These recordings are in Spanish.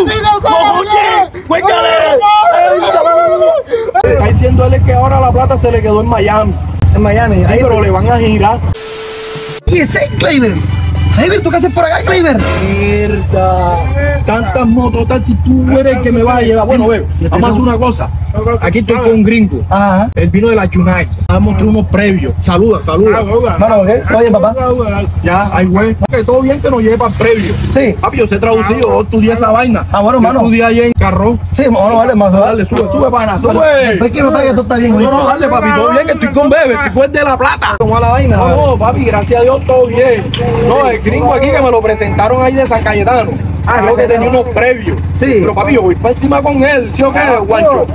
¡Oye! ¡Cuéntale! Está diciendo él que ahora la plata se le quedó en Miami. En Miami. Sí, pero le van a girar. ¿Y ese Kleiber? Kleiber, ¿tú qué haces por acá, Kleiber? Mierda. Tantas mototaxis, tú eres el que me vas a llevar. Bueno, ve, vamos a hacer una cosa. Aquí estoy con un gringo. Ajá. Él vino de la Chunai. Vamos a mostrar unos previos. Saluda. Mano, ¿qué? Oye, papá. Ya, ay, güey. Que todo bien que nos lleve para el previo. Sí. Papi, yo sé traducido, yo estudié esa vaina. Ah, bueno, yo mano. estudié allá en Carro. Sí, bueno, vale, más Dale, sube, pana, sube. Después que no que tú estás bien, No, no, dale, papi, todo bien, que estoy con Bebe, estoy con el de La Plata. ¿Cómo va la vaina? No, papi, gracias a Dios, todo bien. No, el gringo aquí que me lo presentaron ahí de San Cayetano. Ah, Creo que San tenía unos previos. Sí. Pero, papi, yo voy para encima con él, ¿sí o qué, guancho?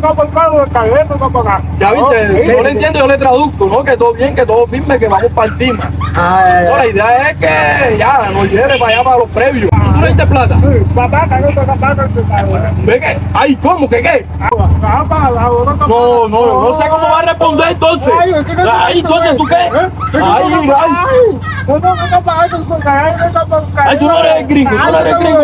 Ya viste, yo le entiendo, yo le traduzco, ¿no? Que todo bien, que todo firme, que vamos para encima. No, la idea es que ya nos lleve para allá para los previos. ¿Tú no diste plata? ¿Ve qué? Ay, ¿cómo? ¿Qué qué? No sé cómo va a responder entonces. Ay, entonces, ¿tú qué? Ay, tú no eres el gringo, tú no eres el gringo.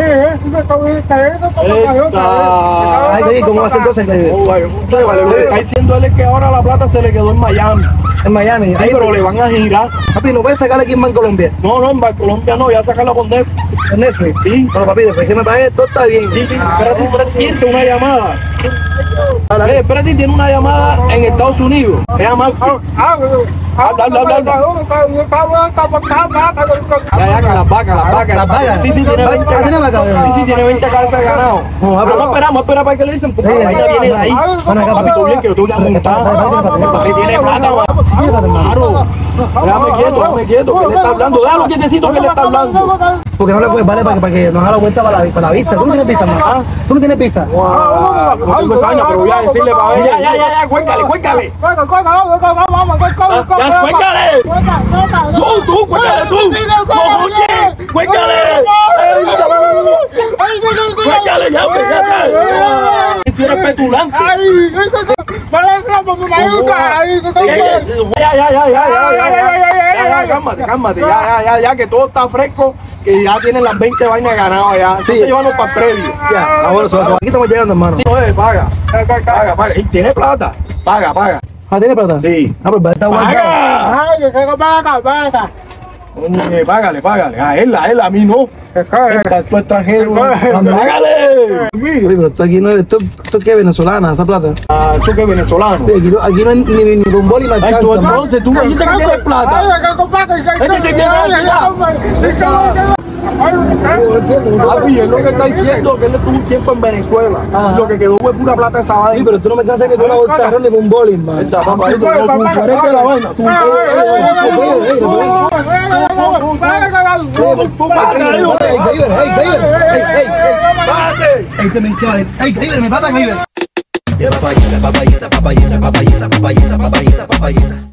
Ay, ¿cómo va a ser entonces, Kleiber? Lo que está diciendo él es que ahora la plata se le quedó en Miami. En Miami. Sí, pero le van a girar. Papi, ¿no puedes sacarla aquí en Bancolombia? No, en Colombia no, ya sacarla por Netflix. En Netflix. Sí. Bueno, papi, después que me pagues, todo está bien. Sí, espérate, tiene una llamada. Espérate, tiene una llamada en Estados Unidos. Se llama. Habla. Ya, que las vacas. ¿Las vacas? Sí, tiene 20 ¿Tiene vacas? Sí, tiene 20 cabezas de ganado. Vamos a esperar para que le dicen, porque la vaina viene de ahí. Papi, tú bien, que yo te voy a montar. Papi, tiene plata, claro. Déjame quieto, que le está hablando. Déjalo quietecito que le está hablando. Porque no le puedes, vale, para que nos haga la vuelta para la visa. ¿Tú no tienes visa, mamá? ¿Tú no tienes visa? No tengo esa vaina, pero voy a decirle para ver. Ya, cuéntale. ¡Ya, cuéntale! ¡Tú, cuéntale tú! ¡Oye, cuéntale! ¡Cuéntale, ya! ¡Si eres petulante! Ya, cálmate, ya, que todo está fresco, que ya tienen las 20 vainas ganadas ya. Sí, llévanos para el previo. Ya, ahora aquí estamos llegando, hermano. Sí, paga. Y tiene plata. Paga. Ah, ¿tiene plata? Sí. Ah, pues está guardado. Oye, págale. A él, a mí no. Tu extranjero. ¡Págale! Pero esto aquí no es, esto es que venezolana, esa plata. Ah, ¿eso qué venezolano? Sí, aquí no hay ni un boli me Ay, alcanza. entonces, tú me dijiste que tienes plata. Papi, es lo que está diciendo, que él estuvo un tiempo en Venezuela. Lo que quedó fue pura plata esa vaina. Sí, pero tú no me alcanzas ni por una bolsa de arroz ni por un boli, hermano. Esta, papá, tú eres de la vaina. Kleiber, me plata, Kleiber. Papayita.